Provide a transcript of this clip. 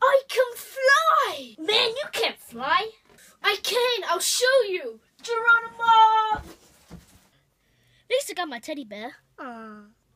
I can fly! Man, you can't fly. I can, I'll show you. Geronimo! At least I got my teddy bear. Aww.